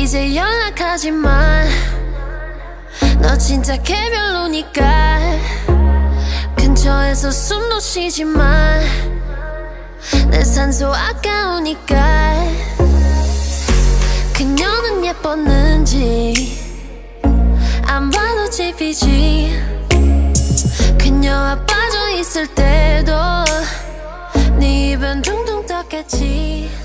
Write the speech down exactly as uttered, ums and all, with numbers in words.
이제 연락하지 마. 너 진짜 개별로니까. 근처에서 숨도 쉬지 마. 내 산소 아까우니까. 그녀는 예뻤는지 안 봐도 집이지. 그녀와 빠져 있을 때도 네 입은 둥둥 떴겠지.